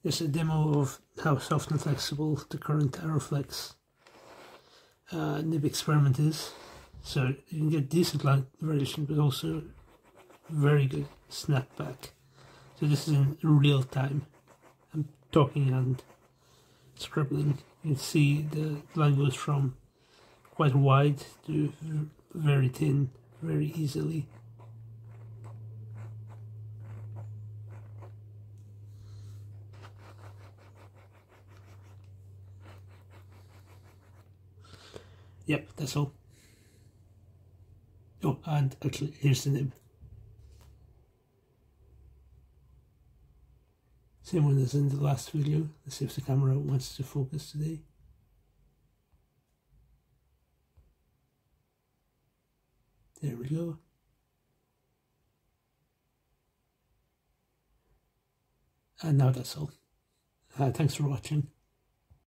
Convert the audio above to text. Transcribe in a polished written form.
Just a demo of how soft and flexible the current Arrowflex nib experiment is. So you can get decent light variation, but also very good snapback. So this is in real time. I'm talking and scribbling. You can see the line goes from quite wide to very thin very easily. Yep, that's all. Oh, and actually, here's the nib. Same one as in the last video. Let's see if the camera wants to focus today. There we go. And now that's all. Thanks for watching.